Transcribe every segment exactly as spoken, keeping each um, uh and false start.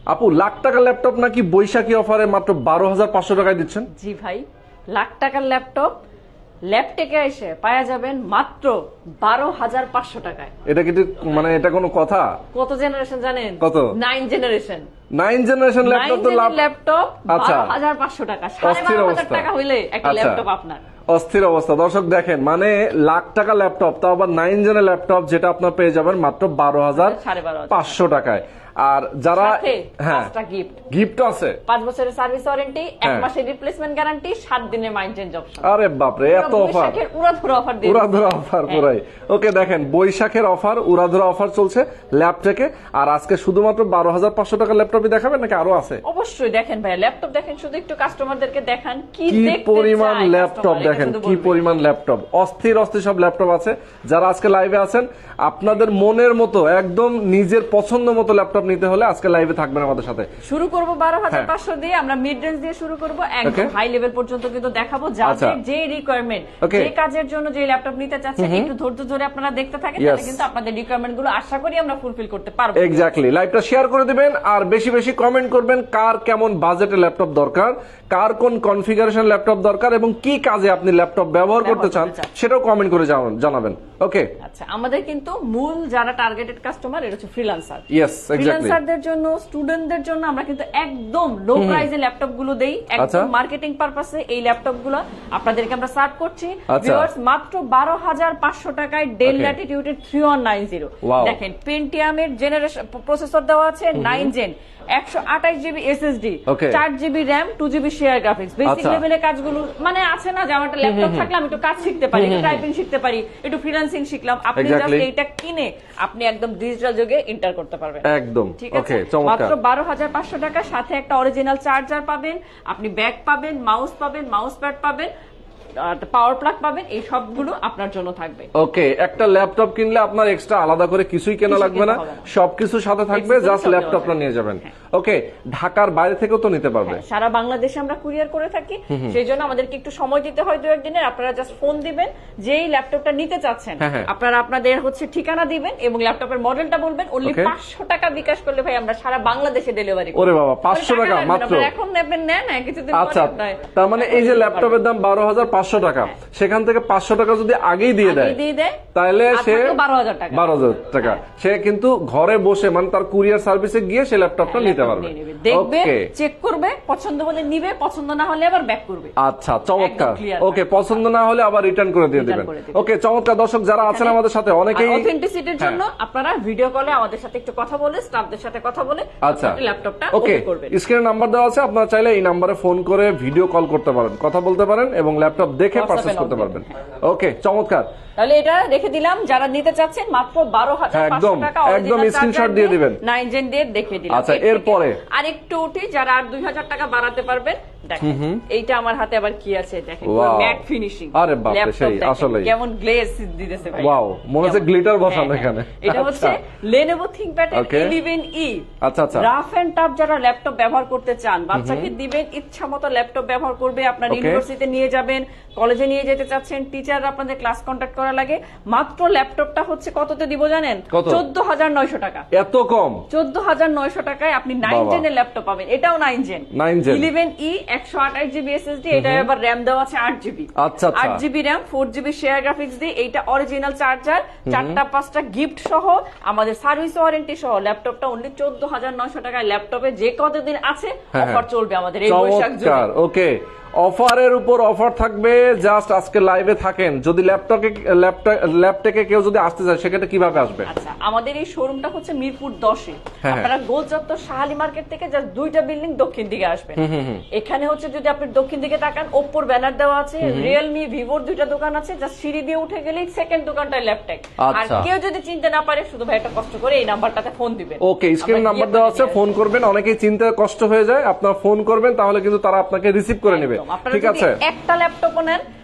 আপু লাখ টাকার ল্যাপটপ নাকি বৈশাখী অফারে মাত্র বারো হাজার পাঁচশো টাকায় দিচ্ছেন? জি ভাই, লাখ টাকার ল্যাপটপ ল্যাপটেকে এসে পাওয়া যাবেন মাত্র বারো হাজার পাঁচশো টাকায়। এটা কি মানে এটা কোনো কথা? কত জেনারেশন জানেন? কত? Nine generation. Nine generation laptop তো ল্যাপটপ আচ্ছা বারো হাজার পাঁচশো টাকা, সাড়ে বারো হাজার টাকা হইলে একটা ল্যাপটপ আপনার। অস্থির অবস্থা দর্শক, দেখেন মানে লাখ টাকা ল্যাপটপ, তাও আবার নাইন জেনের ল্যাপটপ, যেটা আপনার পেয়ে যাবেন মাত্র বারো হাজার পাঁচশো টাকায়। আর যারা হ্যাঁ গিফট আছে, পাঁচ বছরের সার্ভিস ওয়ারেন্টি, এক মাসের রিপ্লেসমেন্ট গ্যারান্টি, সাত দিনের মাইন্টেনেন্স অপশন। আরে বাপরে, এত অফার, উড়াধুরা অফার দিয়ে উড়াধুরা অফার পুরাই। ওকে দেখেন বৈশাখের অফার, উড়াধুরা অফার চলছে ল্যাপটপে। আর আজকে শুধুমাত্র বারো হাজার পাঁচশো টাকার ল্যাপটপই দেখাবেন নাকি আরো আছে? অবশ্যই দেখেন ভাই, ল্যাপটপ দেখেন, শুধু একটু কাস্টমারদেরকে দেখান কি পরিমাণ ল্যাপটপ, দেখেন কি পরিমাণ ল্যাপটপ, অস্থির অস্থির সব ল্যাপটপ আছে। যারা আজকে লাইভে আছেন, আপনাদের মনের মতো একদম নিজের পছন্দ মতো ল্যাপটপ নিতে হলে আজকে লাইভে থাকবেন আমাদের সাথে। শুরু করব বারো হাজার পাঁচশো দিয়ে, আমরা মিড রেঞ্জ দিয়ে শুরু করব, একদম হাই লেভেল পর্যন্ত কিন্তু দেখাবো। যাদের যে রিকোয়ারমেন্ট, যে কাজের জন্য যে ল্যাপটপ নিতে চাচ্ছেন, একটু ধৈর্য ধরে আপনারা দেখতে থাকেন, তাহলে কিন্তু আপনাদের রিকোয়ারমেন্ট গুলো আশা করি আমরা ফুলফিল করতে পারবো। এক্স্যাক্টলি, লাইভটা শেয়ার করে দিবেন আর বেশি বেশি কমেন্ট করবেন কার কেমন বাজেটের ল্যাপটপ দরকার, কার কোন কনফিগারেশন ল্যাপটপ দরকার এবং কি কাজে আপনি ল্যাপটপ ব্যবহার করতে চান সেটাও কমেন্ট করে জানাবেন। ওকে আচ্ছা, আমাদের কিন্তু মূল যারা টার্গেটেড কাস্টমার, এটা হচ্ছে ফ্রিল্যান্সার। ইয়েস এক্স্যাক্টলি, ফ্রিল্যান্সারদের জন্য, স্টুডেন্টদের জন্য আমরা কিন্তু একদম লো প্রাইসে ল্যাপটপ গুলো দেই, একদম মার্কেটিং পারপাসে এই ল্যাপটপ গুলো আপনাদেরকে আমরা সার্ভ করছি। ভিউয়ার্স, মাত্র বারো হাজার পাঁচশো টাকায় ডেল ল্যাটিটিউডের থ্রি ওয়ান নাইন জিরো। দেখেন পেন্টিয়ামের জেনারেশন প্রসেসর দেওয়া আছে, নাইন জেন, একশো আঠাশ জিবি এসএসডি, চার GB RAM, two GB share graphics. Basic লেভেলের কাজগুলো মানে আছে না, যে আমার একটা ল্যাপটপ থাকলে আমি একটু কাজ শিখতে পারি, একটু টাইপিং শিখতে পারি, একটু ফ্রিল্যান্সিং শিখলাম, আপনি জাস্ট এইটা কিনে আপনি একদম ডিজিটাল যুগে এন্টার করতে পারবেন একদম। ঠিক আছে, মাত্র বারো হাজার পাঁচশো টাকা, সাথে একটা অরিজিনাল চার্জার পাবেন, আপনি ব্যাগ পাবেন, মাউস পাবেন, মাউস প্যাড পাবেন, পাওয়ার প্লাগ পাবেন, এই সবগুলো আপনার জন্য থাকবে। ওকে, একটা ল্যাপটপ কিনলে আপনার এক্সট্রা আলাদা করে কিছুই কেনা লাগবে না, সবকিছু সাথে থাকবে, জাস্ট ল্যাপটপটা নিয়ে যাবেন। ওকে, ঢাকার বাইরে থেকেও তো নিতে পারবে, সারা বাংলাদেশে আমরা কুরিয়ার করে থাকি, সেই জন্য আমাদেরকে একটু সময় দিতে হয়, দু একদিনের। আপনারা জাস্ট ফোন দিবেন, যেই ল্যাপটপটা নিতে চাচ্ছেন আপনারা আপনাদের হচ্ছে ঠিকানা দিবেন এবং ল্যাপটপের মডেলটা বলবেন। অনলি পাঁচশো টাকা বিকাশ করলে ভাই আমরা সারা বাংলাদেশে ডেলিভারি করি। ওরে বাবা, পাঁচশো টাকা মাত্র! এখন নেবেন, নেন না কিছুদিন। আচ্ছা, তার মানে এই যে ল্যাপটপের দাম বারো হাজার পাঁচশো টাকা, সেখান থেকে পাঁচশো টাকা যদি আগেই দিয়ে দেয় তাহলে সে বারো হাজার টাকা বারো হাজার টাকা সে কিন্তু ঘরে বসে, মানে তার কুরিয়ার সার্ভিসে গিয়ে সে ল্যাপটপটা নিতে পারবে, দেখবে, চেক করবে, পছন্দ হলে নিবে, পছন্দ না হলে আবার ব্যাক করবে। আচ্ছা, চমৎকার। ওকে, পছন্দ না হলে আবার রিটার্ন করে দিয়ে দিবেন। ওকে, চমৎকার। দর্শক যারা আছেন আমাদের সাথে, অনেকেই অথেন্টিসিটির জন্য আপনারা ভিডিও কলে আমাদের সাথে একটু কথা বলে, স্টাফদের সাথে কথা বলে আচ্ছা ল্যাপটপটা ওকে করবেন। স্ক্রিনে নাম্বার দেওয়া আছে, আপনারা চাইলে এই নম্বরে ফোন করে ভিডিও কল করতে পারেন, কথা বলতে পারেন এবং ল্যাপটপ দেখে পারচেজ করতে পারবেন। ওকে, চমৎকার। তাহলে এটা রেখে দিলাম, যারা নিতে চাচ্ছেন মাত্র বারো হাজার পাঁচশো টাকা, একদম স্ক্রিনশট দিয়ে দিবেন, নাইন জেন দিয়ে দেখিয়ে দিলাম। আচ্ছা, এরপরে আরেকটু উঠি, যারা আর দুই হাজার টাকা বাড়াতে পারবেন, দেখেন এইটা আমার হাতে আবার কি আছে, দেখেন ম্যাট ফিনিশিং। আরে বাপ রে, সেই আসলে কেমন গ্লেজ দিতেছে ভাই, ওয়াও, মনে হচ্ছে গ্লিটার বসানো এখানে। এটা হচ্ছে Lenovo ThinkPad ইলেভেন ই। আচ্ছা আচ্ছা, রাফ এন্ড টাফ যারা ল্যাপটপ ব্যবহার করতে চান, বাচ্চাকে দিবেন, ইচ্ছা মতো ল্যাপটপ ব্যবহার করবে, আপনার ইউনিভার্সিটিতে নিয়ে যাবেন, কলেজে নিয়ে যেতে চাচ্ছেন, টিচাররা আপনাদের ক্লাস কন্টাক্ট করা লাগে, মাত্র ল্যাপটপটা হচ্ছে কততে দিব জানেন? চোদ্দ হাজার নয়শো টাকা। এত কম? চোদ্দ হাজার নয়শো টাকায় আপনি নাইন জেনের ল্যাপটপ পাবেন। এটাও নাইন জেন ইলেভেন ই, একশো আঠাশ জিবি এসএসডি, এটা আবার র্যাম দেওয়া আছে আট জিবি, আচ্ছা আট GB RAM, four GB share graphics দিয়ে, এইটা অরিজিনাল চার্জার, চারটা পাঁচটা গিফট সহ, আমাদের সার্ভিস ওয়ারেন্টি সহ ল্যাপটপটা অনলি চোদ্দ হাজার নয়শো টাকায়। ল্যাপটপে যে কতদিন আছে অফার চলবে আমাদের এই বৈশাখ জুড়ে। ওকে, অফারের উপর অফার থাকবে, জাস্ট আজকে লাইভে থাকেন। যদি ল্যাপটপে ল্যাপটপে কেউ যদি আসতে চায় সেক্ষেত্রে কিভাবে আসবে? আচ্ছা, আমাদের এই শোরুমটা হচ্ছে মিরপুর দশে, আপনারা গোল চত্বর শাহালি মার্কেট থেকে জাস্ট দুইটা বিল্ডিং দক্ষিণ দিকে আসবেন। এখানে হচ্ছে যদি আপনি দক্ষিণ দিকে তাকান, ওপ্পোর ব্যানার দেওয়া আছে, রিয়েলমি, ভিভোর দুইটা দোকান আছে, জাস্ট সিঁড়ি দিয়ে উঠে গেলেই সেকেন্ড দোকানটায় ল্যাপটপ। আর কেউ যদি চিনতে না পারে, শুধু ভাই একটা কষ্ট করে এই নাম্বারটাতে ফোন দিবেন। ওকে, স্ক্রিন নাম্বার দেওয়া আছে, ফোন করবেন। অনেকেই চিনতে কষ্ট হয়ে যায়, আপনারা ফোন করবেন, তাহলে কিন্তু তারা আপনাকে রিসিভ করে নেবে। ঠিক আছে, একটা ল্যাপটপও নেন,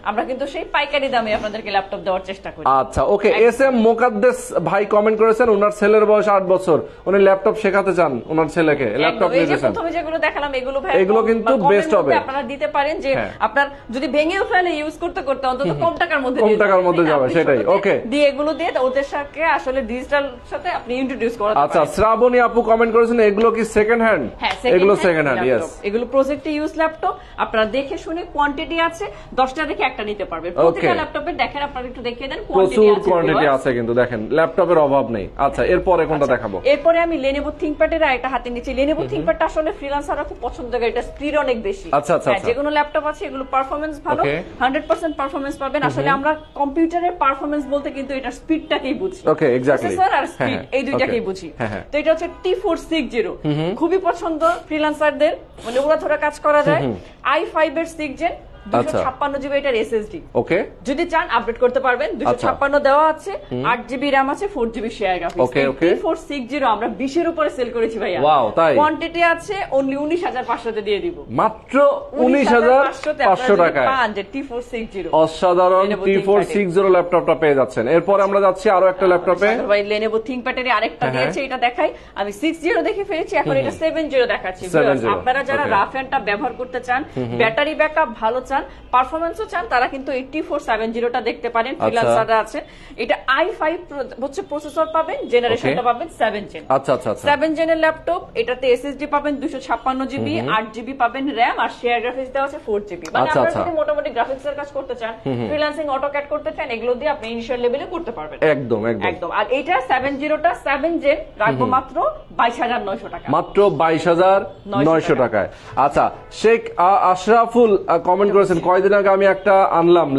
আমরা কিন্তু সেই পাইকারি দামে আপনাদেরকে ল্যাপটপ দেওয়ার চেষ্টা করি। আচ্ছা ওকে, এস এম মোকাদ্দেস ভাই কমেন্ট করেছেন, ওনার ছেলের বয়স আট বছর, উনি ল্যাপটপ শেখাতে চান ওনার ছেলেকে, ল্যাপটপ এই যে নিতেছেন। প্রথমে যেগুলো দেখালাম এগুলো ভাই এগুলো কিন্তু বেস্ট হবে, আপনারা দিতে পারেন যে হ্যাঁ। আপনার যদি ভেঙেও ফেলে ইউজ করতে করতে অন্তত কম টাকার মধ্যে কম দিয়ে টাকার দেবেন, মধ্যে তাই না? যাবে, আপনি সেটাই। শুরুতে ওকে, দিয়ে এগুলো দিয়ে ওদের সাথে আসলে ডিজিটাল সাথে আপনি ইন্ট্রোডিউস করাতে আচ্ছা পারেন। শ্রাবণী আপু কমেন্ট করেছেন, এগুলো কি সেকেন্ড হ্যান্ড? হ্যাঁ, এগুলো second second hand hand, yes. laptop। এগুলো প্রজেক্টে ইউজ ল্যাপটপ, আপনারা দেখে শুনে কোয়ান্টিটি আছে, দশটা দেখে একটা নিতে পারবেন। প্রতিটা ল্যাপটপে দেখেন, আপনারা একটু দেখিয়ে দেন, প্রচুর কোয়ান্টিটি আছে কিন্তু দেখেন, ল্যাপটপের অভাব নেই। আচ্ছা এরপরে কোনটা দেখাবো? এরপরে আমি লেনোভো থিংকপ্যাডের একটা হাতে নিচ্ছি। লেনোভো থিংকপ্যাডটা আসলে ফ্রিল্যান্সাররা খুব পছন্দ করে, এটা স্পিড অনেক বেশি। আচ্ছা আচ্ছা, হ্যাঁ, যেগুলো ল্যাপটপ আছে এগুলো পারফরম্যান্স ভালো, Okay. হান্ড্রেড পার্সেন্ট পারফরম্যান্স পাবেন। আসলে আমরা কম্পিউটারের পারফরম্যান্স বলতে কিন্তু এটা স্পিডটাকেই বুঝি, ওকে এক্স্যাক্টলি, প্রসেসর আর স্পিড হ্যাঁ, এই দুইটাকেই okay. বুঝি। হ্যাঁ, হ্যাঁ। তো এটা হচ্ছে টি ফোর সিক্স জিরো, খুবই পছন্দ ফ্রিল্যান্সারদের, মানে ওরা ধরে কাজ করা যায়। আই ফাইভ এর সিক্স জেন, দুশো ছাপ্পান্ন জিবি এটার এসএসডি। ওকে, যদি চান আপডেট করতে পারবেন, দুশো ছাপ্পান্ন দেওয়া আছে, আট জিবি র্যাম আছে, four GB share graphics. Okay okay, T four six zero আমরা বিশের উপরে সেল করেছি ভাইয়া। ওয়াও, তাই? কোয়ান্টিটি আছে অনলি উনিশ হাজার পাঁচশোতে দিয়ে দিব, মাত্র উনিশ হাজার পাঁচশো টাকায় পান যে টি ফোর সিক্স জিরো অসাধারণ টি ফোর সিক্স জিরো ল্যাপটপটা পেয়ে যাচ্ছেন। এরপর আমরা যাচ্ছি আরো একটা ল্যাপটপে, ভাই লেনোভো থিংকপ্যাডের আরেকটা দিয়েছে, এটা দেখাই। আমি সিক্স জিরো দেখে ফেলেছি, এখন এটা সেভেন জিরো দেখাচ্ছি। আপনারা যারা রাফ এন্ডটা ব্যবহার করতে চান, ব্যাটারি ব্যাকআপ ভালো চান, পারফরম্যান্সও চান, তারা কিন্তু এই টি ফোর সেভেন জিরোটা দেখতে পারেন। ফ্রিল্যান্সাররা আছেন, এটা আই ফাইভ হচ্ছে প্রসেসর পাবেন, জেনারেশনটা পাবেন সেভেন জেন। আচ্ছা আচ্ছা আচ্ছা, সেভেন জেনের ল্যাপটপ, এটাতে এসএসডি পাবেন দুশো ছাপ্পান্ন জিবি, আট জিবি পাবেন র্যাম, আর শেয়ার গ্রাফিক্স দেওয়া আছে ফোর জিবি। মানে আচ্ছা, আপনারা আচ্ছা। যদি মোটামুটি গ্রাফিক্স এর কাজ করতে চান, ফ্রিল্যান্সিং অটোক্যাড করতে চান, এগুলো দিয়ে আপনি ইনিশিয়াল লেভেলে করতে পারবেন। একদম একদম একদম। আর এটা সেভেন জিরোটা সেভেন জেন রাখবো মাত্র বাইশ হাজার নয়শো টাকা, মাত্র বাইশ হাজার নয়শো টাকায়। আচ্ছা, শেখ আ- আশরাফুল কমেন্ট করেছেন, কয়দিন আগে আমি একটা আনলাম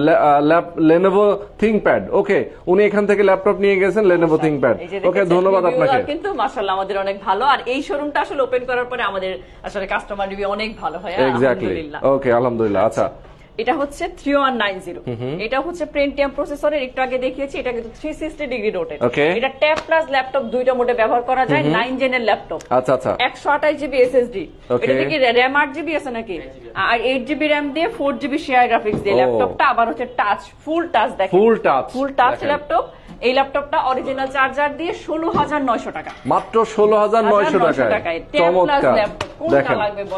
লেনোভো থিংকপ্যাড। ওকে, উনি এখান থেকে ল্যাপটপ নিয়ে গেছেন, লেনোভো থিংকপ্যাড। এই যে ওকে, দেখেছেন, ধন্যবাদ review আপনাকে। কিন্তু মাশাআল্লাহ আমাদের অনেক ভালো, আর এই শোরুমটা আসলে ওপেন করার পরে আমাদের আসলে কাস্টমার রিভিউ অনেক ভালো হয়, এক্স্যাক্টলি, আলহামদুলিল্লাহ। ওকে আলহামদুলিল্লাহ। আচ্ছা, এটা হচ্ছে থ্রি ওয়ান নাইন জিরো, এটা হচ্ছে পেন্টিয়াম প্রসেসরের, একটু আগে দেখিয়েছি। এটা কিন্তু three sixty degree rotate. Okay. এটা ট্যাব প্লাস ল্যাপটপ দুইটা মোডে ব্যবহার করা যায়। নাইন জেনের ল্যাপটপ, আচ্ছা আচ্ছা, একশো আঠাশ জিবি এসএসডি। Okay. এটা কি র্যাম আট জিবি আছে নাকি? আর এইট জিবি র্যাম দিয়ে ফোর জিবি শেয়ার গ্রাফিক্স দিয়ে Oh. ল্যাপটপটা আবার হচ্ছে টাচ, ফুল টাচ। দেখেন, full touch, full touch laptop. এই ল্যাপটপটা অরিজিনাল চার্জার দিয়ে ষোলো হাজার নয়শো টাকা, মাত্র ষোলো হাজার নয়শো টাকায়। চমৎকার, দেখেন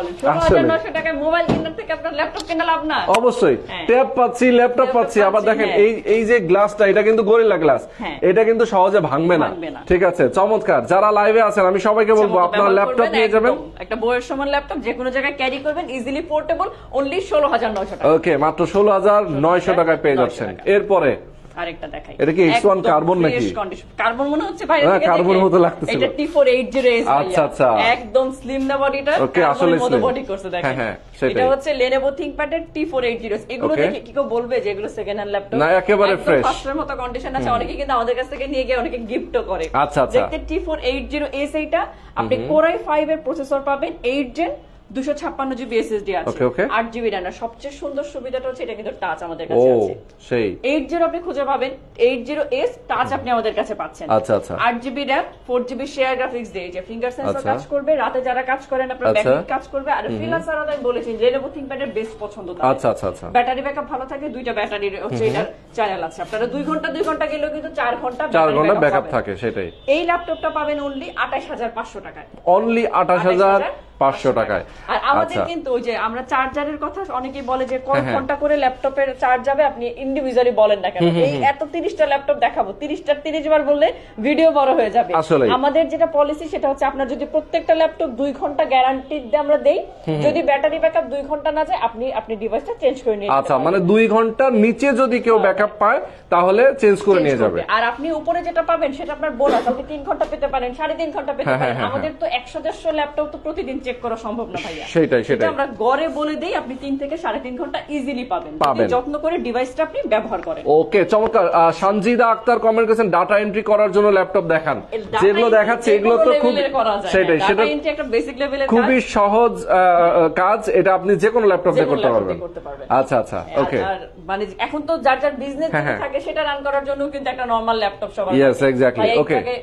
মোবাইল কেনার থেকে আপনার ল্যাপটপ কেনা লাভ না? অবশ্যই, হ্যাঁ। ট্যাব পাচ্ছি, ল্যাপটপ পাচ্ছি, আবার দেখেন হ্যাঁ। এই এই যে গ্লাসটা, এটা কিন্তু গরিলা গ্লাস, হ্যাঁ। এটা কিন্তু সহজে ভাঙবে না। ভাঙবে না। ঠিক আছে, চমৎকার। যারা লাইভে আছেন আমি সবাইকে বলবো আচ্ছা, আপনার ব্যবহার ল্যাপটপ করবেন, নিয়ে যাবেন, একদম একটা বইয়ের সমান ল্যাপটপ, যে কোনো জায়গায় ক্যারি করবেন, ইজিলি পোর্টেবল, অনলি ষোলো হাজার নয়শো টাকা। ওকে, মাত্র ষোলো হাজার নয়শো টাকায় পেয়ে যাচ্ছেন। এরপরে আরেকটা দেখাই, এটা কি এক্স ওয়ান কার্বন নাকি? কার্বন মনে হচ্ছে বাইরে হ্যাঁ, থেকে কার্বন দেখে। মতো লাগতেছিল। এটা T four eight zero S, আচ্ছা, আচ্ছা। একদম স্লিম না বডিটা, Okay, আসলে মতো slim। বডি করছে দেখেন। হ্যাঁ, হ্যাঁ, সেটাই। এটা হচ্ছে Lenovo ThinkPad এর টি ফোর এইট জিরো। এগুলো Okay. দেখে কি কেউ বলবে যে এগুলো সেকেন্ড হ্যান্ড ল্যাপটপ? না, একেবারে fresh। ফার্স্টের মতো কন্ডিশন আছে, অনেকে কিন্তু আমাদের কাছ থেকে নিয়ে গিয়ে অনেকে গিফটও করে। আচ্ছা, আচ্ছা। দেখতে T four eight zero S, এইটা আপনি Core আই ফাইভ এর প্রসেসর পাবেন, এইট জেন, দুশো ছাপ্পান্ন জিবি এসএসডি আছে, Okay, okay। আট জিবি র্যাম। সবচেয়ে সুন্দর সুবিধাটা হচ্ছে এটা কিন্তু টাচ আমাদের ও কাছে আছে। সেই এইট জিরো আপনি খুঁজে পাবেন, এইট জিরো এস টাচ আপনি আমাদের কাছে পাচ্ছেন। আচ্ছা, আচ্ছা। আট GB RAM, four GB share graphics দিয়ে, যে ফিঙ্গার সেন্সর আচ্ছা। কাজ করবে, রাতে যারা কাজ করেন আপনার আচ্ছা। ব্যাকলিট কাজ করবে। আর ফ্রিল্যান্সাররা আমি বলেছি Lenovo ThinkPad এর বেস্ট পছন্দ তাদের। আচ্ছা আচ্ছা আচ্ছা, ব্যাটারি ব্যাকআপ ভালো থাকে, দুইটা ব্যাটারির হচ্ছে এটার চ্যানেল আছে। আপনারা দুই ঘন্টা দুই ঘন্টা গেলেও কিন্তু চার ঘন্টা চার ঘন্টা ব্যাকআপ ব্যাকআপ থাকে, সেটাই। এই ল্যাপটপটা পাবেন অনলি আঠাশ হাজার পাঁচশো টাকায়, অনলি আঠাশ হাজার পাঁচশো টাকায়। আর আমাদের আচ্ছা, কিন্তু ওই যে আমরা চার্জারের কথা অনেকেই বলে যে কয় হ্যাঁ, ঘন্টা করে ল্যাপটপের চার্জ যাবে, আপনি ইন্ডিভিজুয়ালি বলেন না কেন, এই এত তিরিশটা ল্যাপটপ দেখাবো, তিরিশটা তিরিশ বার বললে ভিডিও বড় হয়ে যাবে। আসলেই। আমাদের যেটা পলিসি সেটা হচ্ছে আপনার যদি প্রত্যেকটা ল্যাপটপ দুই ঘন্টা গ্যারান্টি দিয়ে আমরা দেই, যদি ব্যাটারি ব্যাকআপ দুই ঘন্টা না যায় আপনি আপনি ডিভাইসটা চেঞ্জ করে নিয়ে আচ্ছা, মানে দুই ঘন্টার নিচে যদি কেউ ব্যাকআপ পায় তাহলে চেঞ্জ করে নিয়ে যাবে। আর আপনি উপরে যেটা পাবেন সেটা আপনার বোনাস, আপনি তিন ঘন্টা পেতে পারেন, সাড়ে তিন ঘন্টা পেতে হ্যাঁ, পারেন। হ্যাঁ, আমাদের তো একশো দেড়শো ল্যাপটপ তো প্রতিদিন চেক করা সম্ভব না ভাইয়া, সেটাই সেটাই। আমরা গড়ে বলে দেই আপনি তিন থেকে সাড়ে তিন ঘন্টা ইজিলি পাবেন, পাবেন। যদি যত্ন করে ডিভাইসটা আপনি ব্যবহার করেন। ওকে, চমৎকার। আহ, সঞ্জিদা আক্তার কমেন্ট করেছেন, ডাটা এন্ট্রি করার জন্য ল্যাপটপ দেখান। Data যেগুলো entry দেখাচ্ছে যে এগুলো কোনো তো খুব level-এর করা যায়। সেটাই, Data সেটা entry একটা বেসিক লেভেলের কাজ। খুবই সহজ আহ, কাজ, এটা আপনি যে কোনো ল্যাপটপ দিয়ে যে কোনো করতে laptop পারবেন। দিয়ে করতে পারবেন। আচ্ছা আচ্ছা, ওকে। আর মানে এখন তো যার যার বিজনেস হ্যাঁ, হ্যাঁ। থাকে সেটা রান করার জন্য কিন্তু একটা নরমাল ল্যাপটপ সবার Yes, থাকে। exactly, ভাই, okay. এইটাকে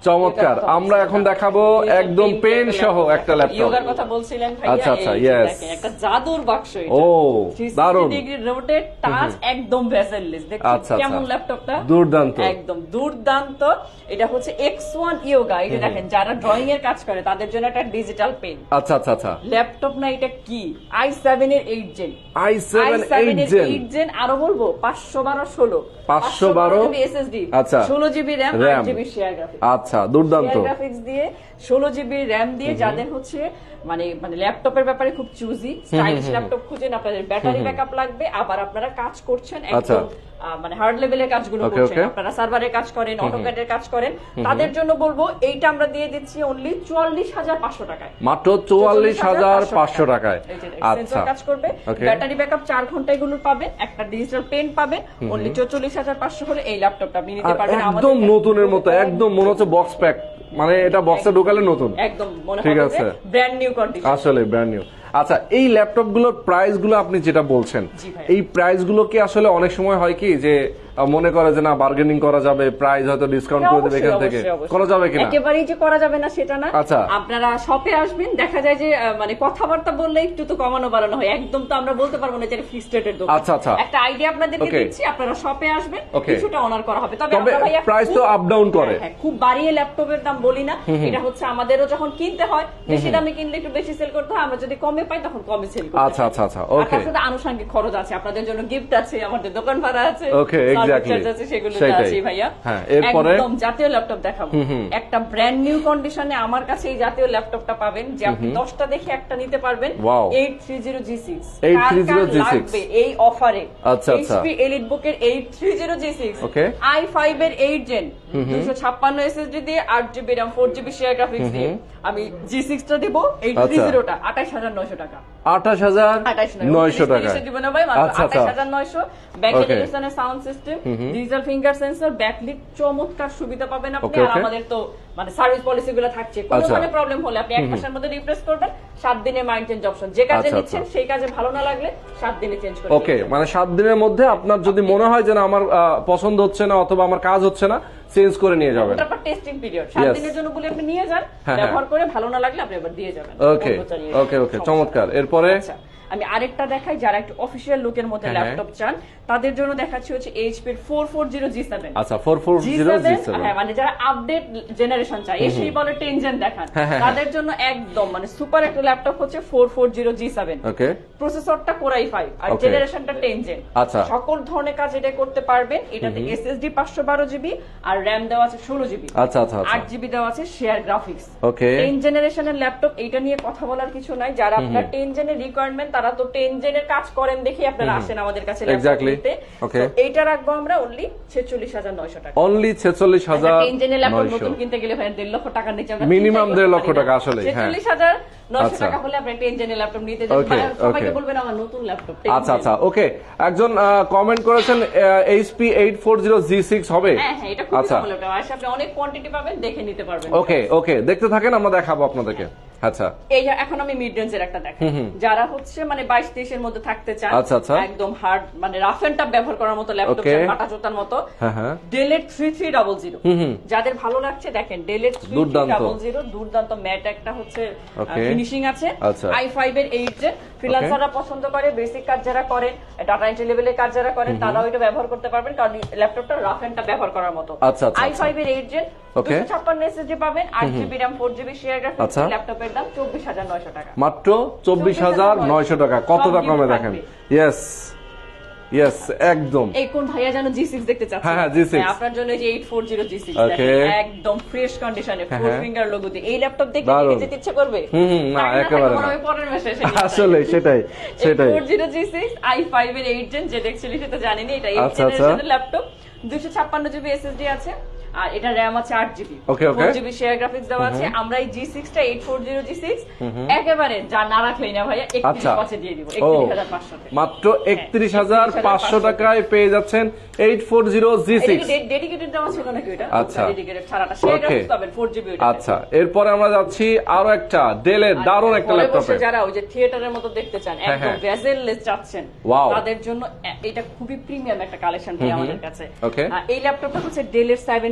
চমৎকার। আমরা এখন দেখাবো একদম পেন সহ একটা ল্যাপটপ। ইয়োগার কথা বলছিলেন ভাইয়া। আচ্ছা আচ্ছা, এই যে ইয়েস, দেখেন, একটা জাদুর বাক্স এটা। ও দারুন। ডিগ্রি রোটেট টাচ, একদম ভেসেললেস। দেখুন আচ্ছা, কেমন আচ্ছা। ল্যাপটপটা, দুর্দান্ত, একদম দুর্দান্ত। এটা হচ্ছে এক্স ওয়ান ইয়োগা। এই যে দেখেন, যারা ড্রয়িং এর কাজ করে তাদের জন্য একটা ডিজিটাল পেন। আচ্ছা আচ্ছা আচ্ছা। ল্যাপটপ না, এটা কি আই সেভেন এর eight gen. I seven eight gen. Eight gen আরো বলবো পাঁচশো বারো ষোলো পাঁচশো বারো এসএসডি, আচ্ছা, ষোলো জিবি র্যাম, RAM, আট জিবি শেয়ার গ্রাফিক্স। আচ্ছা দুর্দান্ত। শেয়ার গ্রাফিক্স দিয়ে ষোলো জিবি র্যাম দিয়ে, যাদের হচ্ছে মানে মানে ল্যাপটপের ব্যাপারে খুব চুজি, স্টাইলিশ ল্যাপটপ খুঁজেন, আপনাদের ব্যাটারি ব্যাকআপ লাগবে, আবার আপনারা কাজ করছেন একদম আহ, মানে হার্ড লেভেলের কাজগুলো Okay, করছেন, okay. আপনারা সার্ভারের কাজ করেন, অটোক্যাডের কাজ করেন, তাদের জন্য বলবো এইটা আমরা দিয়ে দিচ্ছি অনলি চুয়াল্লিশ হাজার পাঁচশো টাকায়। মাত্র চুয়াল্লিশ হাজার পাঁচশো টাকায়। আচ্ছা, সেন্সর কাজ করবে, Okay. ব্যাটারি ব্যাকআপ চার ঘন্টা এগুলো পাবেন, একটা ডিজিটাল পেন পাবেন। অনলি চল্লিশ হাজার পাঁচশো হলে এই ল্যাপটপটা আপনি নিতে আর পারবেন। একদম নতুনের মতো, একদম মনে হচ্ছে বক্স প্যাক, মানে এটা বক্সে ঢোকালে নতুন একদম মনে ঠিক হবে আছে। Brand new condition. আসলে ব্র্যান্ড নিউ। আচ্ছা, এই ল্যাপটপ গুলোর প্রাইস গুলো আপনি যেটা বলছেন, জি ভাই। এই প্রাইস গুলো কি আসলে অনেক সময় হয় কি যে আহ, মনে করে যে না বার্গেনিং করা যাবে, প্রাইস হয়তো ডিসকাউন্ট করে দেবে এখান থেকে, অবশ্যই, অবশ্যই। করা যাবে কিনা? একেবারেই যে করা যাবে না সেটা না। আচ্ছা। আপনারা শপে আসবেন, দেখা যায় যে আহ, মানে কথাবার্তা বললে একটু তো কমানো বাড়ানো হয়, একদম তো আমরা বলতে পারবো না যে ফিক্সড রেটের দোকান। আচ্ছা, আচ্ছা। একটা আইডিয়া আপনাদেরকে Okay. দিচ্ছি, আপনারা শপে আসবেন, Okay. কিছুটা অনার করা হবে। তবে তবে আমরা ভাইয়া প্রাইস তো খুব- আপ ডাউন করে। হ্যাঁ, হ্যাঁ, খুব বাড়িয়ে ল্যাপটপের দাম বলি না, এটা হচ্ছে আমাদেরও যখন কিনতে হয় বেশি দামে কিনলে একটু বেশি সেল করতে হয়, আমরা যদি কমে পাই তখন কমে সেল করি। আচ্ছা আচ্ছা আচ্ছা, আর ওকে তার সাথে আনুষঙ্গিক খরচ আছে, আপনাদের জন্য গিফট আছে, আমাদের দোকান ভাড়া আছে, ওকে, সার্ভিস এক্স্যাক্টলি চার্জ আছে, সেগুলো সেটাই। আছে ভাইয়া। হ্যাঁ, এরপরে একদম জাতীয় ল্যাপটপ দেখাবো, একটা ব্র্যান্ড নিউ কন্ডিশনে আমার কাছে এই জাতীয় ল্যাপটপটা পাবেন, যে আপনি দশটা দেখে একটা নিতে পারবেন। Wow. Eight three zero G six eight three zero G six লাগবে এই অফারে। আচ্ছা, আচ্ছা। এইচপি এলিট বুকের eight three zero G six, Okay. I five এর এইট জেন, দুশো ছাপ্পান্ন এসএসডি দিয়ে, আট GB RAM, four GB share graphics দিয়ে আমি জি সিক্স টা দিব এইট থ্রি জিরোটা আঠাশ হাজার নয়শো টাকা। আঠাশ হাজার নয়শো টাকা। আচ্ছা আচ্ছা, sound system, digital finger sensor, backlit, চমৎকার সুবিধা পাবেন আপনি। Okay, আর okay. আমাদের তো মানে সার্ভিস পলিসি গুলো থাকছে, কোনো আচ্ছা। মানে প্রবলেম হলে আপনি এক মাসের মধ্যে রিপ্লেস করবেন, সাত দিনে মাইন্ড চেঞ্জ অপশন, যে কাজে আচ্ছা, নিচ্ছেন আচ্ছা। সেই কাজে ভালো না লাগলে সাত দিনে চেঞ্জ করে ওকে, মানে সাত দিনের মধ্যে আপনার যদি মনে হয় যে না আমার আহ, পছন্দ হচ্ছে না অথবা আমার কাজ হচ্ছে না, চেঞ্জ করে নিয়ে যাবেন। তারপর টেস্টিং পিরিয়ড সাত Yes. দিনের জন্য বলে আপনি নিয়ে যান, হ্যাঁ, ব্যবহার করে ভালো না লাগলে আপনি এবার দিয়ে যাবেন। ওকে অন্য চালিয়ে ওকে ওকে, সমস্যা চমৎকার। এরপরে আচ্ছা, আমি আরেকটা দেখাই, যারা একটু অফিসিয়াল লুকের মধ্যে হ্যাঁ, ল্যাপটপ চান তাদের জন্য দেখাচ্ছি হচ্ছে HP four four zero G seven. আচ্ছা, four four zero G seven, হ্যাঁ, মানে যারা আপডেট জেনারেশন চায়, এসেই বলে টেন জেন দেখান, হ্যাঁ, হ্যাঁ, তাদের জন্য একদম মানে সুপার একটা ল্যাপটপ হচ্ছে four four zero G seven. Okay, প্রসেসরটা কোরাই ফাইভ আর Okay. জেনারেশনটা টেন জেন। আচ্ছা। সকল ধরনের কাজ এটা করতে পারবেন। এটাতে এসএসডি পাঁচশো বারো জিবি আর র্যাম দেওয়া আছে ষোলো জিবি, আচ্ছা আচ্ছা আচ্ছা, আট জিবি দেওয়া আছে শেয়ার গ্রাফিক্স। ওকে, টেন জেনারেশনের ল্যাপটপ, এইটা নিয়ে কথা বলার কিছু নাই। যারা আপনার টেন জেনের রিকোয়ারমেন্ট, তারা তো টেন জেনের কাজ করেন দেখে আপনারা আসেন আমাদের কাছে ল্যাপটপ Exactly. নিতে। Okay. তো এইটা রাখবো আমরা অনলি ছেচল্লিশ হাজার নয়শো টাকা। অনলি ছেচল্লিশ হাজার টেন জেনের ল্যাপটপ নয়শো। নতুন কিনতে গেলে ভাই দেড় লক্ষ টাকার নিচে আমরা Minimum কিনতেই দেড় পারি লক্ষ না। টাকা আসলে, হ্যাঁ। ছেচল্লিশ হাজার নয়শো আচ্ছা। টাকা হলে আপনি টেন জেনের ল্যাপটপ নিতে যাবেন, Okay, সবাইকে okay. বলবেন আমার নতুন ল্যাপটপ। আচ্ছা আচ্ছা, ওকে। একজন কমেন্ট করেছেন HP eight four zero G six হবে। হ্যাঁ হ্যাঁ, এটা খুবই আচ্ছা, ভালো ল্যাপটপ, আসলে আপনি অনেক কোয়ান্টিটি পাবেন, দেখে নিতে পারবেন। ওকে ওকে, দেখতে থাকেন, আমরা দেখাবো আপনাদেরকে। আচ্ছা, এই যে এখন আমি মিড রেঞ্জের একটা দেখাই, যারা হচ্ছে মানে বাইশ তেইশের মধ্যে থাকতে চান, আচ্ছা, আচ্ছা। একদম হার্ড মানে রাফ এন্ড টাফ ব্যবহার করার মতো ল্যাপটপ Okay. চান, কাটা জোতার মতো, হ্যাঁ হ্যাঁ, ডেলের থ্রি থ্রি ডাবল জিরো যাদের ভালো লাগছে দেখেন, ডেলের থ্রি থ্রি দুর্দান্ত। ডাবল জিরো দুর্দান্ত ম্যাট একটা হচ্ছে Okay. ফিনিশিং আছে। আচ্ছা। আই ফাইভ এর এইট জেন, ফ্রিল্যান্সাররা পছন্দ করে, বেসিক কাজ যারা করেন, ডাটা এন্ট্রি লেভেলের কাজ যারা করেন, তারাও এটা ব্যবহার করতে পারবেন, কারণ ল্যাপটপটা রাফ এন্ড টাফ ব্যবহার করার মতো। আচ্ছা, আচ্ছা, আই আচ্ছা। ফাইভ এর এইট জেন, Okay. দুশো ছাপ্পান্ন এসএসডি পাবেন, আট GB RAM, four GB share graphics, আচ্ছা। ল্যাপটপের দাম চব্বিশ হাজার নয়শো টাকা। মাত্র চব্বিশ হাজার নয়শো টাকা। কতটা সব কমে gift দেখেন। থাকবে। ইয়েস ইয়েস, একদম। এই কোন ভাইয়া জানো জি সিক্স দেখতে চাচ্ছে? হ্যাঁ, হ্যাঁ, জি সিক্স। আপনার জন্য যে eight four zero G six Okay. একদম ফ্রেশ কন্ডিশনে, হ্যাঁ, ফোর হ্যাঁ। ফিঙ্গার লোগো দিয়ে এই ল্যাপটপ দেখে দারুণ। যেতে ইচ্ছে করবে? হুম, হুম, না, তাই একেবারে মনে না। হয় পরের মাসে এসে আসলে সেটাই সেটাই। Four zero G six i five এর এইট জেন, যেটা অ্যাকচুয়ালি সেটা জানেনি, এটা এইট আচ্ছা, আচ্ছা। জেনারেশনের ল্যাপটপ, দুশো ছাপ্পান্ন জিবি এসএসডি আছে, আর এটা র্যাম আছে আট GB, Okay, okay. Four GB share graphics দেওয়া আছে। আমরা এই জি সিক্স টা eight four zero G six একেবারে যা না রাখলেই না ভাইয়া, একত্রিশ আচ্ছা, পাঁচে দিয়ে দিব, ও একত্রিশ হাজার পাঁচশো। মাত্র একত্রিশ হাজার পাঁচশো টাকায় পেয়ে যাচ্ছেন eight four zero G six. Dedicated দেওয়া ছিল নাকি এটা? আচ্ছা। ডেডিকেটেড ছাড়াটা শেয়ার Okay. গ্রাফিক্স পাবেন ফোর জিবি। আচ্ছা, এরপরে আমরা যাচ্ছি আরো একটা ডেলের দারুণ একটা ঘরে বসে ল্যাপটপে। যারা ওই যে থিয়েটারের মতো দেখতে চান, হ্যাঁ, একদম হ্যাঁ। ভেজেললেস চাচ্ছেন, Wow. তাদের জন্য এ- এটা খুবই প্রিমিয়াম একটা কালেকশন ভাই আমাদের কাছে। Okay. আহ, এই ল্যাপটপটা হচ্ছে ডেলের সেভেন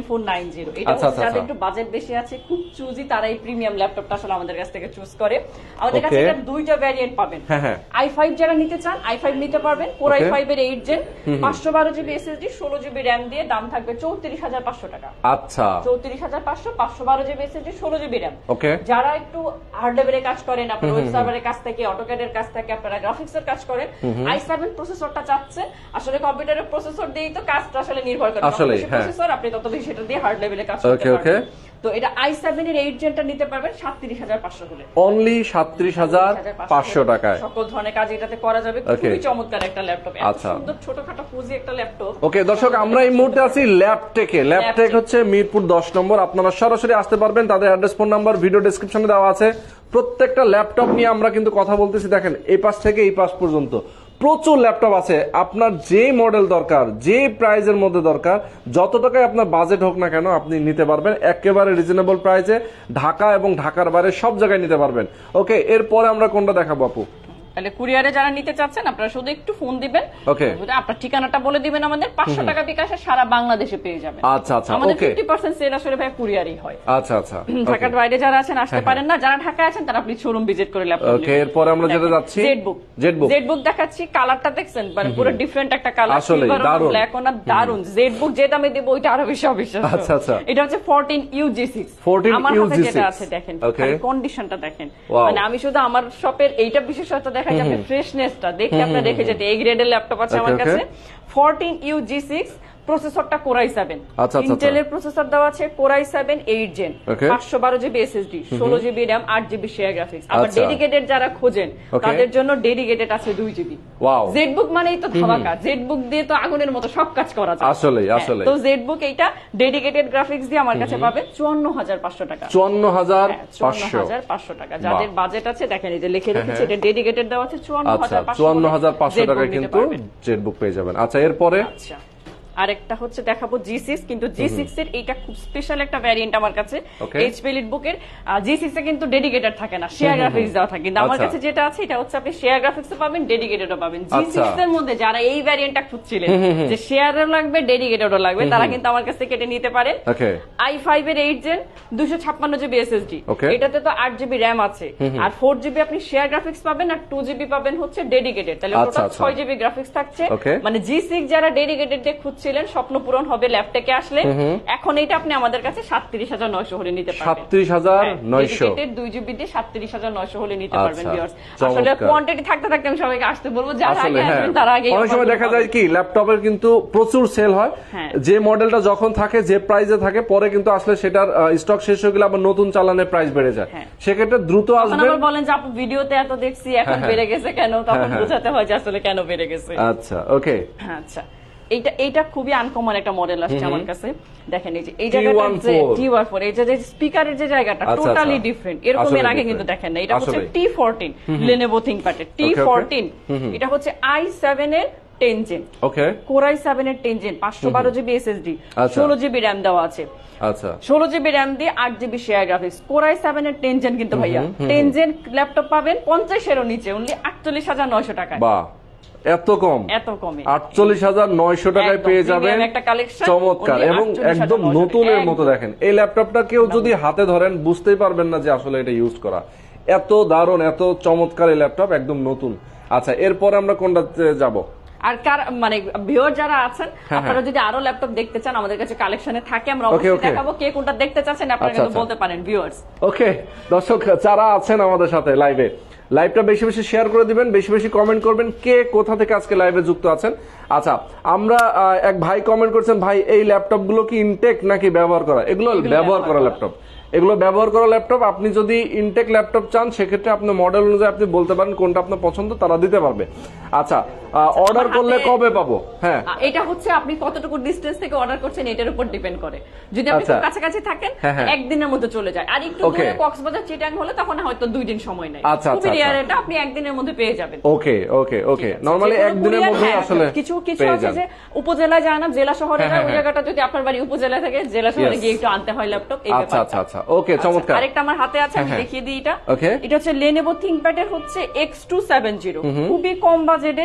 ফোর নাইন জিরো। এটা আচ্ছা, হচ্ছে আচ্ছা, যাদের আচ্ছা। একটু বাজেট বেশি আছে, খুব চুজি, তারা এই প্রিমিয়াম ল্যাপটপটা আসলে আমাদের কাছ থেকে চুজ করে। আমাদের কাছে Okay. এটা দুইটা ভ্যারিয়েন্ট পাবেন। হ্যাঁ, হ্যাঁ। আই ফাইভ যারা নিতে চান আই ফাইভ নিতে পারবেন, কোর আই Okay. ফাইভ এর এইট জেন, পাঁচশো বারো জিবি এসএসডি, ষোলো জিবি র্যাম দিয়ে দাম থাকবে চৌত্রিশ হাজার পাঁচশো টাকা। আচ্ছা, চৌত্রিশ হাজার পাঁচশো, পাঁচশো বারো জিবি এসএসডি, ষোলো জিবি র্যাম। ওকে। যারা একটু হার্ড লেভেলের কাজ করেন, আপনার ওয়েব সার্ভারের কাজ থেকে, অটোক্যাডের কাজ থেকে, আপনারা গ্রাফিক্স এর কাজ করেন, আই সেভেন প্রসেসরটা চাচ্ছে। আসলে কম্পিউটারের প্রসেসর দিয়েই তো কাজটা আসলে নির্ভর করে, আসলে, যত বেশি হ্যাঁ। প্রসেসর আপনি তত বেশি সেটা দিয়ে হার্ড লেভেলে কাজ করতে Okay, okay. পারবেন। তো এটা আই সেভেন এর এইট জেনটা নিতে পারবেন সাতত্রিশ হাজার পাঁচশো হলে। অনলি সাতত্রিশ হাজার পাঁচশো টাকায় সকল ধরনের কাজ এটাতে করা যাবে। Okay. খুবই চমৎকার একটা ল্যাপটপ, এত আচ্ছা। সুন্দর ছোটখাটো পুঁজি একটা ল্যাপটপ। ওকে দর্শক, আমরা এই মুহূর্তে আছি ল্যাপটেকে। ল্যাপটেক হচ্ছে মিরপুর দশ নম্বর। আপনারা সরাসরি আসতে পারবেন, তাদের অ্যাড্রেস ফোন নাম্বার ভিডিও ডেসক্রিপশনে দেওয়া আছে। প্রত্যেকটা ল্যাপটপ নিয়ে আমরা কিন্তু কথা বলতেছি। দেখেন এই পাশ থেকে এই পাশ পর্যন্ত প্রচুর ল্যাপটপ আছে। আপনার যে মডেল দরকার, যে প্রাইজের মধ্যে দরকার, যত টাকায় আপনার বাজেট হোক না কেন আপনি নিতে পারবেন একেবারে রিজনেবল প্রাইসে। ঢাকা এবং ঢাকার বাইরে সব জায়গায় নিতে পারবেন। ওকে, এরপরে আমরা কোনটা দেখাবো আপু? তাহলে কুরিয়ারে যারা নিতে চাচ্ছেন আপনারা শুধু একটু ফোন দিবেন, Okay. আপনার ঠিকানাটা বলে দিবেন, আমাদের পাঁচশো টাকা বিকাশে সারা বাংলাদেশে পেয়ে যাবেন। আচ্ছা, আচ্ছা, আমাদের okay. ফিফটি পার্সেন্ট সেল আসলে ভাই কুরিয়ারই হয়। আচ্ছা আচ্ছা, ঢাকার বাইরে যারা আছেন আসতে পারেন না, যারা ঢাকায় আছেন তারা আপনি শোরুম ভিজিট করে ল্যাপটপ ওকে, এরপরে আমরা যেটা যাচ্ছি জেটবুক। জেটবুক জেটবুক দেখাচ্ছি, কালারটা দেখছেন মানে পুরো ডিফারেন্ট একটা কালার, আসলে দারুণ, ব্ল্যাক ওনা দারুণ। জেটবুক যে দামে দেব ওইটা আরো বেশি অবিশ্বাস্য। আচ্ছা, আচ্ছা। এটা হচ্ছে fourteen U G six. Fourteen আমার ইউ হাতে জি যেটা সিক্স আছে দেখেন, Okay. কন্ডিশনটা দেখেন। Wow. মানে আমি শুধু আমার শপের এইটা বিশেষত্ব দেখা যাবে, ফ্রেশনেসটা দেখে আপনারা দেখে যেতে এই গ্রেডের ল্যাপটপ আছে আমার Okay, কাছে। okay. Fourteen U G six প্রসেসরটা কোর আই সেভেন, আচ্ছা, আচ্ছা, ইন্টেলের প্রসেসর দেওয়া আছে, core i seven eight gen, Okay. পাঁচশো বারো জিবি এসএসডি, ষোলো জিবি র্যাম, আট জিবি শেয়ার গ্রাফিক্স। আবার আচ্ছা। ডেডিকেটেড যারা খোঁজেন Okay. তাদের জন্য ডেডিকেটেড আছে দুই জিবি। Wow. জেটবুক মানেই তো ধামাকা, জেটবুক দিয়ে তো আগুনের মতো সব কাজ করা যায়। আসলেই, হ্যাঁ, আসলেই। তো জেটবুক এইটা ডেডিকেটেড গ্রাফিক্স দিয়ে আমার কাছে পাবেন চুয়ান্ন হাজার পাঁচশো টাকা। চুয়ান্ন হাজার চুয়ান্ন পাঁচশো হাজার পাঁচশো টাকা। যাদের বাজেট আছে দেখেন এই যে লিখে রেখেছি, হ্যাঁ। এটা ডেডিকেটেড দেওয়া আছে চুয়ান্ন আচ্ছা, হাজার পাঁচশো। চুয়ান্ন হাজার পাঁচশো টাকায় কিন্তু জেটবুক পেয়ে যাবেন। আচ্ছা, এরপরে আচ্ছা, আরেকটা হচ্ছে দেখাবো জি সিক্স, কিন্তু জি সিক্স এর এইটা খুব স্পেশাল একটা ভ্যারিয়েন্ট আমার কাছে। Okay. এইচপি এলিটবুকের জি সিক্স এ কিন্তু ডেডিকেটেড থাকে না, শেয়ার গ্রাফিক্স দেওয়া থাকে। কিন্তু আমার আচ্ছা। কাছে যেটা আছে এটা হচ্ছে আপনি শেয়ার গ্রাফিক্সও পাবেন, ডেডিকেটেডও পাবেন। জি সিক্স এর মধ্যে যারা এই ভ্যারিয়েন্টটা খুঁজছিলেন যে শেয়ারও লাগবে ডেডিকেটেডও লাগবে, তারা কিন্তু আমার কাছ থেকে কেটে নিতে পারেন। Okay. আই ফাইভ এর এইট জেন, দুশো ছাপ্পান্ন জিবি এসএসডি, Okay. এটাতে তো আট জিবি র্যাম আছে, আর ফোর জিবি আপনি শেয়ার গ্রাফিক্স পাবেন, আর টু জিবি পাবেন হচ্ছে ডেডিকেটেড। তাহলে আচ্ছা, টোটাল আচ্ছা। ছয় জিবি গ্রাফিক্স থাকছে। Okay. মানে জি সিক্স যারা ডেডিকেটেড দিয়ে খুঁজছিলেন স্বপ্ন পূরণ হবে ল্যাপটপে আসলে। এখন এটা আপনি আমাদের কাছে সাতত্রিশ হাজার নয়শো হলে নিতে পারবেন। সাতত্রিশ হাজার নয়শো দুই জিবি দিয়ে সাতত্রিশ হাজার নয়শো হলে নিতে আচ্ছা, পারবেন ভিউয়ার্স। চমৎকার। আসলে কোয়ান্টিটি থাকতে থাকতে আমি সবাইকে আসতে বলবো, যারা আসলে আগে হ্যাঁ, আসবেন তারা আগে অনেক সময় দেখা যায় কি ল্যাপটপের কিন্তু প্রচুর সেল হয়, হ্যাঁ। যে মডেলটা যখন থাকে যে প্রাইসে থাকে পরে কিন্তু আসলে সেটার স্টক শেষ হয়ে গেলে আবার নতুন চালানের প্রাইস বেড়ে যায়। হ্যাঁ। সেক্ষেত্রে দ্রুত তখন আসবেন। আবার বলেন যে আপু ভিডিওতে এত দেখছি এখন হ্যাঁ, বেড়ে গেছে কেন, তখন হ্যাঁ, হ্যাঁ। বোঝাতে হয় যে আসলে কেন বেড়ে গেছে। আচ্ছা, ওকে। আচ্ছা, এইটা এইটা খুবই আনকমন একটা মডেল আসছে আমার কাছে। দেখেন এই যে এই টি জায়গাটা ওয়ান যে ফোর টি ওয়ান ফোর, এই যে স্পিকারের যে জায়গাটা আচ্ছা, টোটালি আচ্ছা। ডিফারেন্ট, এরকম আসলে এর আগে different। কিন্তু দেখেন না। এটা হচ্ছে আসলেই। T fourteen Lenovo ThinkPad T Okay, okay। Fourteen, এটা হচ্ছে আই সেভেন এর ten gen, okay, core i seven এর টেন জেন, পাঁচশো বারো জিবি এসএসডি, আচ্ছা। ষোলো জিবি র্যাম দেওয়া আছে। আচ্ছা, ষোলো জিবি র্যাম দিয়ে আট GB share graphics, core i seven এর টেন জেন কিন্তু ভাইয়া টেন জেন ল্যাপটপ পাবেন পঞ্চাশেরও নিচে, অনলি আটচল্লিশ হাজার নয়শো টাকায়। বাহ, এত কম, এত কমে আটচল্লিশ হাজার নয়শো টাকায় একদম পেয়ে premium যাবেন। একটা collection, চমৎকার only এবং আটচল্লিশ হাজার একদম নয়শো নতুনের টাকা। মতো। দেখেন এই ল্যাপটপটা কেউ যদি হাতে ধরেন বুঝতেই পারবেন না যে আসলে এটা ইউজ করা। এত দারুণ, এত চমৎকার এই ল্যাপটপ, একদম নতুন। আচ্ছা, এরপর আমরা কোনটাতে যাব? আর কার মানে ভিউয়ার যারা আছেন হ্যাঁ, আপনারা যদি আরো ল্যাপটপ দেখতে চান আমাদের কাছে কালেকশনে থাকে, আমরা Okay, অবশ্যই okay। দেখাবো। কে কোনটা দেখতে চাচ্ছেন আপনারা আচ্ছা, কিন্তু আচ্ছা। বলতে পারেন ভিউয়ার্স। ওকে দর্শক যারা আছেন আমাদের সাথে লাইভে, লাইভটা বেশি বেশি শেয়ার করে দিবেন, বেশি বেশি কমেন্ট করবেন কে কোথা থেকে আজকে লাইভে যুক্ত আছেন। আচ্ছা, আমরা আহ, এক ভাই কমেন্ট করছেন, ভাই এই ল্যাপটপ গুলো কি ইনটেক নাকি ব্যবহার করা? এগুলো ব্যবহার করা ল্যাপটপ, এগুলো ব্যবহার করা ল্যাপটপ। আপনি যদি ইনটেক ল্যাপটপ চান সেক্ষেত্রে আপনি মডেল অনুযায়ী আপনি বলতে পারেন কোনটা আপনার পছন্দ, তারা দিতে পারবে। আচ্ছা, অর্ডার করলে কবে পাবো? হ্যাঁ, আহ, এটা হচ্ছে আপনি কতটুকু ডিসটেন্স থেকে অর্ডার করছেন এটার উপর ডিপেন্ড করে। যদি আপনি আচ্ছা। খুব কাছাকাছি থাকেন হ্যাঁ, হ্যাঁ। একদিনের মধ্যে চলে যায়, আর একটু Okay। দূরে কক্সবাজার চিটাং হলে তখন হয়তো দুই দিন সময় নেয়। আচ্ছা, খুবই আচ্ছা, রেয়ার, আচ্ছা। এটা আপনি একদিনের মধ্যে পেয়ে যাবেন। ওকে ওকে ওকে, ঠিক আছে। নরমালি যেগুলো একদিনের courier, মধ্যে হ্যাঁ, আসলে কিছু কিছু পেয়ে আছে যান। যে উপজেলায় যায় না, জেলা শহরে হ্যাঁ, যায়, ওই হ্যাঁ, জায়গাটা যদি আপনার বাড়ি উপজেলা থেকে জেলা শহরে Yes। গিয়ে একটু আনতে হয় ল্যাপটপ। এই আচ্ছা ব্যাপারটা। আচ্ছা আচ্ছা, ওকে, চমৎকার। আরেকটা আমার হাতে আছে, আমি হ্যাঁ, হ্যাঁ। দেখিয়ে দিই এটা। Okay। এটা হচ্ছে Lenovo ThinkPad এর হচ্ছে এক্স টু সেভেন্টি, খুবই কম বাজেটের,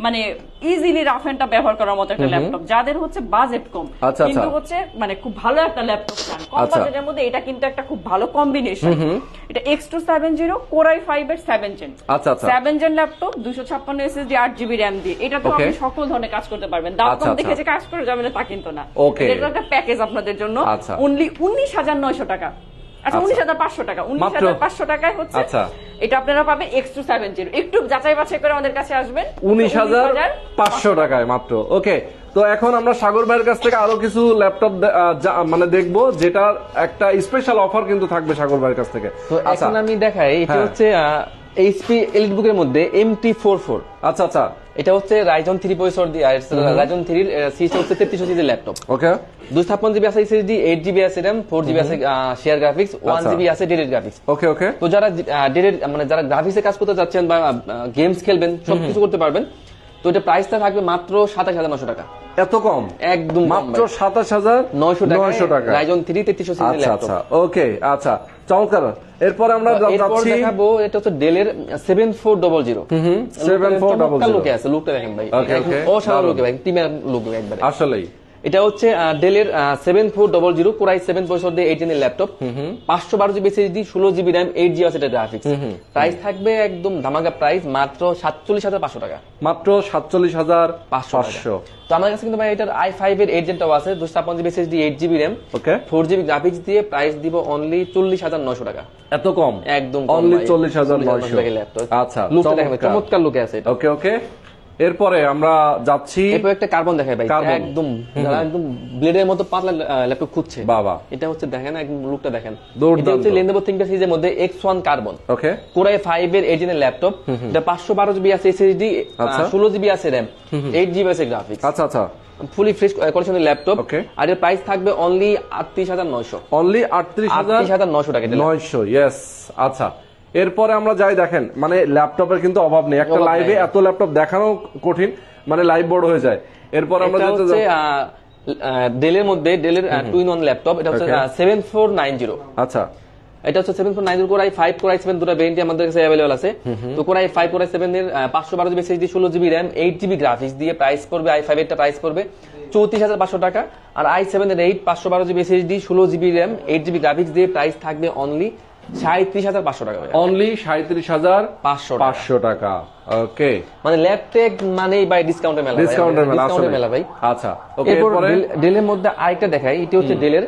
মানে ইজিলি রাফ এন্ড টাফ ব্যবহার করার মতো একটা ল্যাপটপ, যাদের হচ্ছে বাজেট কম আচ্ছা, কিন্তু আচ্ছা। হচ্ছে মানে খুব ভালো একটা ল্যাপটপ চান কম আচ্ছা। বাজেটের মধ্যে, এটা কিন্তু একটা খুব ভালো কম্বিনেশন। এটা X two seven zero core i five এর সেভেন জেন আচ্ছা, আচ্ছা। সেভেন জেন ল্যাপটপ দুশো ছাপ্পান্ন এসএসডি আট জিবি র্যাম দিয়ে, এটা তো Okay. আপনি সকল ধরনের কাজ করতে পারবেন। দাম আচ্ছা, কম আচ্ছা। দেখে যে কাজ করে যাবেন না তা কিন্তু না। Okay. এটা একটা প্যাকেজ আপনাদের জন্য আচ্ছা। অনলি উনিশ হাজার নয়শো টাকা, আচ্ছা আচ্ছা। উনিশ হাজার পাঁচশো টাকা, উনিশ মাত্র? হাজার পাঁচশো টাকায় হচ্ছে আচ্ছা। এটা আপনারা পাবেন এক্স টু সেভেন জিরো। একটু যাচাই বাছাই করে আমাদের কাছে আসবেন। উনিশ হাজার পাঁচশো টাকায় মাত্র। ওকে, তো এখন আমরা সাগর ভাইয়ের কাছ থেকে আরো কিছু ল্যাপটপ মানে দেখবো, যেটার একটা স্পেশাল অফার কিন্তু থাকবে সাগর ভাইয়ের কাছ থেকে। তো আচ্ছা এখন আমি দেখাই, এটা হ্যাঁ। হচ্ছে এইচপি এলিট বুকের মধ্যে এম টি ফোর ফোর। আচ্ছা আচ্ছা এটা হচ্ছে রাইজন থ্রি প্রসেসর দিয়ে, রাইজন থ্রির সিরিজ হচ্ছে তেত্রিশশো জিবি ল্যাপটপ। ওকে, দুই ছাপ্পান্ন জিবি আছে এসএসডি, এইট জিবি আছে র্যাম, ফোর জিবি আছে শেয়ার গ্রাফিক্স, ওয়ান আচ্ছা। জিবি আছে ডেডিকেটেড গ্রাফিক্স। ওকে ওকে তো যারা ডেডিকেটেড মানে যারা গ্রাফিক্সে কাজ করতে যাচ্ছেন বা গেমস খেলবেন, সবকিছু করতে পারবেন, তো এটা প্রাইসটা থাকবে মাত্র সাতাশ হাজার নশো টাকা। এত কম? একদম মাত্র সাতাশ হাজার নয়শো নয়শো টাকা। রাইজন থ্রি তেত্রিশশো জিবি আচ্ছা ল্যাপটপ। আচ্ছা ওকে, আচ্ছা চমৎকার। এরপরে আমরা এরপর যাচ্ছি দেখাবো, এটা হচ্ছে ডেলের seven four double zero. Seven four double zero. লুকে আছে, লুকটা দেখেন ভাই, Okay, okay. অসাধারণ লুকে ভাই, টিমের লুক একবারে। আসলেই এটা হচ্ছে ডেলের seven four double zero core i seven processor দিয়ে এইট জেনের ল্যাপটপ, পাঁচশো বারো জিবি এসএসডি, ষোলো জিবি র্যাম, এইট জিবি আছে গ্রাফিক্স। প্রাইস থাকবে একদম ধামাকা প্রাইস, মাত্র সাতচল্লিশ হাজার পাঁচশো টাকা। মাত্র সাতচল্লিশ হাজার পাঁচশো পাঁচশো। তো আমার কাছে কিন্তু ভাই এটার আই ফাইভ এর এইট জেনটাও আছে, দুশো ছাপ্পান্ন GB SSD, eight GB RAM, okay, four GB graphics দিয়ে প্রাইস দিব অনলি চল্লিশ হাজার নয়শো টাকা। এত কম? একদম অনলি চল্লিশ হাজার নয়শো। ল্যাপটপ। আচ্ছা, লুকটা দেখেন, চমৎকার লুকে আছে এটা। ওকে ওকে, এরপরে আমরা যাচ্ছি। এরপর একটা কার্বন দেখায় ভাই, কার্বন। একদম যারা একদম ব্লেডের মতো পাতলা ল্যাপটপ খুঁজছে, বাবা এটা হচ্ছে দেখেন একদম লুকটা দেখেন। দুর্দান্ত। এটা হচ্ছে লেনোভো থিংকপ্যাড সিরিজের মধ্যে X one carbon, okay, core i five এর এইট জেনের ল্যাপটপ। এটা পাঁচশো বারো জিবি আছে এসএসডি, আচ্ছা। ষোলো জিবি আছে র্যাম, এইট জিবি আছে গ্রাফিক্স। আচ্ছা আচ্ছা, ফুলি ফ্রেশ কন্ডিশনের ল্যাপটপ। Okay. আর এর প্রাইস থাকবে অনলি আটত্রিশ হাজার নয়শো। অনলি আটত্রিশ হাজার আটত্রিশ হাজার নয়শো টাকা। নয়শো, ইয়েস। আচ্ছা, এরপরে আমরা যাই, দেখেন মানে ল্যাপটপের কিন্তু অভাব নেই, একটা অভাব লাইভে নেই। এত ল্যাপটপ দেখানো কঠিন, মানে লাইভ বড় হয়ে যায়। এরপর আমরা এটা যেতে হচ্ছে যাব- ডেলের মধ্যে ডেলের টু ইন ওয়ান ল্যাপটপ, এটা হচ্ছে Okay. Seven four nine zero. আচ্ছা, এটা হচ্ছে seven four nine zero core i five core i seven দুটো ভেরিয়েন্ট আমাদের কাছে অ্যাভেলেবল আছে। তো কোরাই ফাইভ কোরাই সেভেন এর পাঁচশো বারো জিবি এসএসডি, ষোলো GB RAM, eight GB graphics দিয়ে প্রাইস পড়বে, আই ফাইভ এরটা প্রাইস পড়বে চৌত্রিশ হাজার পাঁচশো টাকা। আর আই সেভেন এর এইট পাঁচশো বারো জিবি এসএসডি, ষোলো GB RAM, eight GB graphics দিয়ে প্রাইস থাকবে অনলি সাঁত্রিশ হাজার পাঁচশো টাকা। অনলি সাঁত্রিশ হাজার পাঁচশো পাঁচশো টাকা। ওকে, মানে ল্যাপটপ মানেই বাই ডিসকাউন্টের মেলা, ডিসকাউন্টের মেলা, ডিসকাউন্টের আসলে। মেলা ভাই। আচ্ছা, ওকে, এরপর এরপরে ডেল- ডেলের মধ্যে আরেকটা দেখাই, এটি হচ্ছে ডেলের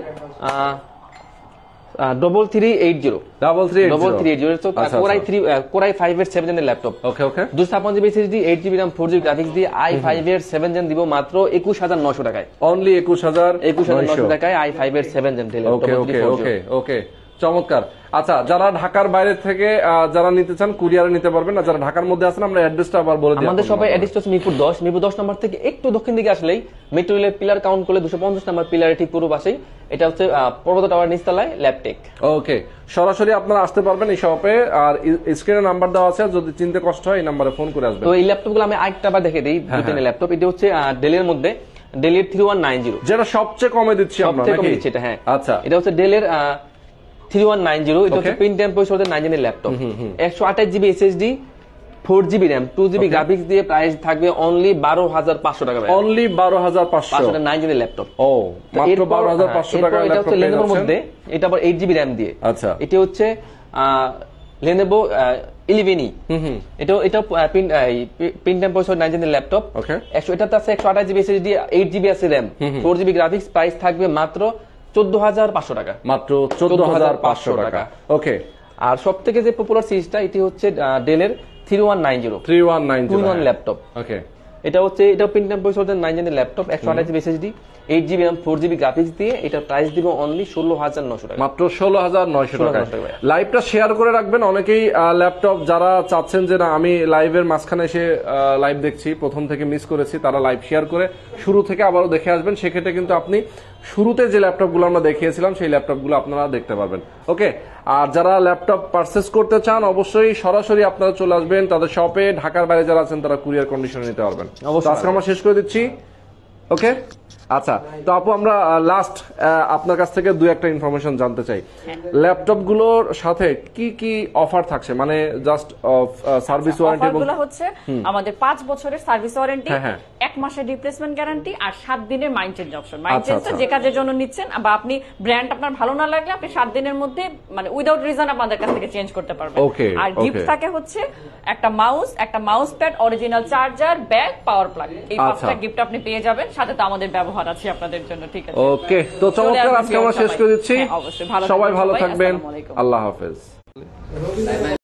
double three eight zero. Double three double three eight zero core i three core i five এর সেভেন জেনের ল্যাপটপ। ওকে ওকে, দুশো ছাপ্পান্ন GB SSD, eight GB RAM, four GB graphics দিয়ে আই ফাইভ এর সেভেন জেন দিব মাত্র একুশ হাজার নয়শো টাকায়। অনলি একুশ হাজার একুশ হাজার নয়শো টাকায় আই ফাইভ এর seven gen Dell. Okay okay okay okay, চমৎকার। আচ্ছা, যারা ঢাকার বাইরে থেকে আহ, যারা নিতে চান কুরিয়ারে নিতে পারবেন, না যারা ঢাকার মধ্যে আছেন আমরা অ্যাড্রেসটা আবার বলে দিই। আমাদের সবাই অ্যাড্রেস হচ্ছে মিরপুর দশ। মিরপুর দশ নম্বর থেকে একটু দক্ষিণ দিকে আসলেই মেট্রো রেলের পিলার কাউন্ট করলে দুশো পঞ্চাশ নম্বর পিলারের ঠিক পূর্ব পাশেই, এটা হচ্ছে পর্বত টাওয়ার নিচতলায় ল্যাপটেক। ওকে, সরাসরি আপনারা আসতে পারবেন এই শপে, আর স্ক্রিনে নাম্বার দেওয়া আছে, যদি চিনতে কষ্ট হয় এই নাম্বারে ফোন করে আসবেন। তো এই ল্যাপটপগুলো আমি আরেকটা বার দেখে দিই, দুদিনের ল্যাপটপ। এটা হচ্ছে ডেলের মধ্যে ডেলের থ্রি ওয়ান নাইন জিরো, যেটা সবচেয়ে কমে দিচ্ছি আমরা, সবচেয়ে কমে নাকি? দিচ্ছে এটা, হ্যাঁ। আচ্ছা, এটা হচ্ছে ডেলের থ্রি ওয়ান নাইন জিরো। এটা হচ্ছে Okay. প্রিন্ট টেম্পো সহ নাইন জেনের ল্যাপটপ, একশো আঠাশ GB SSD, four GB RAM, two GB Okay. Graphics দিয়ে প্রাইস থাকবে অনলি বারো হাজার পাঁচশো টাকা। অনলি বারো হাজার পাঁচশো। পাঁচশো নাইন জেনের ল্যাপটপ। ও, মাত্র বারো হাজার পাঁচশো টাকা। এটা হচ্ছে লেনোভোর মধ্যে, এটা আবার এইট জিবি র্যাম দিয়ে। আচ্ছা, এটা হচ্ছে লেনোভো ইলেভেন ই। এটা এটা প্রিন্ট টেম্পো সহ নাইন জেনের ল্যাপটপ। ওকে, একশো এটাতে আছে একশো আঠাশ জিবি এসএসডি, এইট জিবি আছে RAM, four GB graphics, price থাকবে মাত্র চোদ্দ হাজার পাঁচশো টাকা। মাত্র চোদ্দ হাজার পাঁচশো টাকা। ওকে, আর সব থেকে যে পপুলার সিরিজটা এটি হচ্ছে ডেলের three one nine zero three one nine two in one laptop. Okay, এটা হচ্ছে এটা প্রিন্ট টেম্পো সহ নাইন জেনের ল্যাপটপ, একশো আঠাশ GB SSD, eight GB RAM, four GB graphics দিয়ে এটার প্রাইস দিব অনলি ষোলো হাজার নশো টাকা। মাত্র ষোলো হাজার নয়শো টাকা। ষোলো হাজার টাকা। লাইভটা শেয়ার করে রাখবেন। অনেকেই ল্যাপটপ যারা চাচ্ছেন যে না আমি লাইভের মাঝখানে এসে লাইভ দেখছি, প্রথম থেকে মিস করেছি, তারা লাইভ শেয়ার করে শুরু থেকে আবারও দেখে আসবেন। সেক্ষেত্রে কিন্তু আপনি শুরুতে যে ল্যাপটপগুলো আমরা দেখিয়েছিলাম সেই ল্যাপটপগুলো আপনারা দেখতে পারবেন। ওকে, আর যারা ল্যাপটপ পারচেস করতে চান অবশ্যই সরাসরি আপনারা চলে আসবেন তাদের শপে। ঢাকার বাইরে যারা আছেন তারা কুরিয়ার কন্ডিশনে নিতে পারবেন। অবশ্যই। তো আজকে আমরা শেষ করে দিচ্ছি। ওকে, আচ্ছা, তো আপু আমরা লাস্ট আপনার কাছ থেকে দুই একটা ইনফরমেশন জানতে চাই। ল্যাপটপ গুলোর সাথে কি কি অফার থাকছে, মানে জাস্ট সার্ভিস ওয়ারেন্টি এবং অফারগুলো হচ্ছে আমাদের পাঁচ বছরের সার্ভিস ওয়ারেন্টি, হ্যাঁ, হ্যাঁ। এক মাসের রিপ্লেসমেন্ট গ্যারান্টি আর সাত দিনের মাইন্ড চেঞ্জ অপশন। মাইন্ড আচ্ছা, চেঞ্জটা আচ্ছা। যে কাজের জন্য নিচ্ছেন বা আপনি ব্র্যান্ড আপনার ভালো না লাগলে আপনি সাত দিনের মধ্যে মানে উইদাউট রিজন আমাদের কাছ থেকে চেঞ্জ করতে পারবেন। Okay, আর গিফট okay. থাকে হচ্ছে একটা মাউস, একটা mouse pad, original charger, bag, power plug. এই আচ্ছা। পাঁচটা গিফট আপনি পেয়ে যাবেন, সাথে তো আমাদের ব্যবহার আছে আপনাদের জন্য। ঠিক আছে, ওকে, তো চমৎকার, আজকে আমরা শেষ করে দিচ্ছি। হ্যাঁ, অবশ্যই ভালো সবাই থাকবেন ভালো সবাই। থাকবেন, আসসালামু আলাইকুম। আল্লাহ হাফেজ।